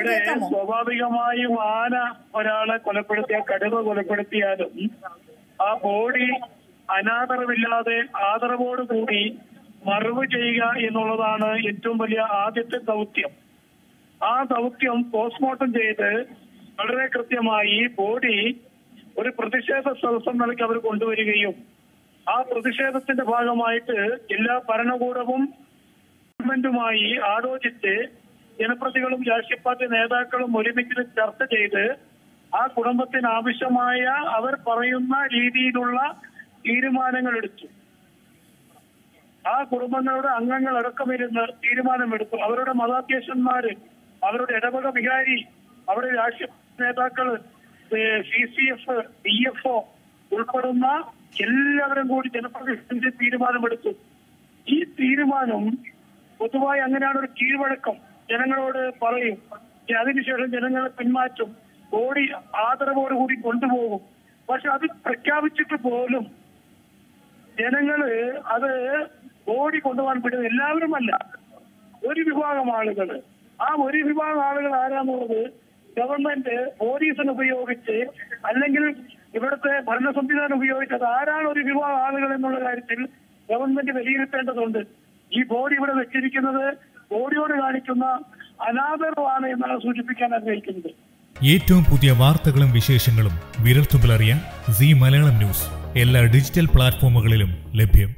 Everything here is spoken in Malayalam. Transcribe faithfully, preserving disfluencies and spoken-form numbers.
സ്വാഭാവികമായും ആന ഒരാളെ കൊലപ്പെടുത്തിയ കടുവ കൊലപ്പെടുത്തിയാലും ആ ബോഡി അനാദരവില്ലാതെ ആദരവോടുകൂടി മറവ് ചെയ്യുക എന്നുള്ളതാണ് ഏറ്റവും വലിയ ആദ്യത്തെ ദൗത്യം. ആ ദൗത്യം പോസ്റ്റ്മോർട്ടം ചെയ്ത് വളരെ കൃത്യമായി ബോഡി ഒരു പ്രതിഷേധ സദസ്സം നിലയ്ക്ക് അവർ കൊണ്ടുവരികയും ആ പ്രതിഷേധത്തിന്റെ ഭാഗമായിട്ട് ജില്ലാ ഭരണകൂടവും ഗവൺമെന്റുമായി ആലോചിച്ച് ജനപ്രതികളും രാഷ്ട്രീയ പാർട്ടി നേതാക്കളും ഒരുമിച്ച് ചർച്ച ചെയ്ത് ആ കുടുംബത്തിന് ആവശ്യമായ അവർ പറയുന്ന രീതിയിലുള്ള തീരുമാനങ്ങൾ എടുത്തു. ആ കുടുംബങ്ങളുടെ അംഗങ്ങൾ അടക്കമിരുന്ന് തീരുമാനമെടുത്തു. അവരുടെ മതാധ്യക്ഷന്മാര്, അവരുടെ ഇടവക വികാരി, അവരുടെ രാഷ്ട്രീയ നേതാക്കള്, C C F, D F O ഉൾപ്പെടുന്ന എല്ലാവരും കൂടി ജനപ്രതിനിധി തീരുമാനമെടുത്തു. ഈ തീരുമാനം പൊതുവായി അങ്ങനെയാണ് ഒരു കീഴ്വഴക്കം ജനങ്ങളോട് പറയും. അതിനുശേഷം ജനങ്ങളെ പിന്മാറ്റും, ബോഡി ആദരവോടുകൂടി കൊണ്ടുപോകും. പക്ഷെ അത് പ്രഖ്യാപിച്ചിട്ട് പോലും ജനങ്ങള് അത് ബോഡി കൊണ്ടുപോകാൻ വിടുന്നത് എല്ലാവരുമല്ല, ഒരു വിഭാഗം ആളുകൾ. ആ ഒരു വിഭാഗം ആളുകൾ ആരാന്നുള്ളത് ഗവൺമെന്റ് പോലീസിന് ഉപയോഗിച്ച് അല്ലെങ്കിൽ ഇവിടുത്തെ ഭരണ സംവിധാനം ഉപയോഗിച്ചത് ആരാണ് ഒരു വിഭാഗം ആളുകൾ എന്നുള്ള കാര്യത്തിൽ ഗവൺമെന്റ് വിലയിരുത്തേണ്ടതുണ്ട്. ഈ ബോഡി ഇവിടെ വെച്ചിരിക്കുന്നത് ബോഡിയോട് കാണിക്കുന്ന അനാദരവാണ് എന്നാണ് സൂചിപ്പിക്കാൻ ആഗ്രഹിക്കുന്നത്. ഏറ്റവും പുതിയ വാർത്തകളും വിശേഷങ്ങളും വിരൽത്തുമ്പിലറിയാൻ സീ മലയാളം ന്യൂസ് എല്ലാ ഡിജിറ്റൽ പ്ലാറ്റ്ഫോമുകളിലും ലഭ്യം.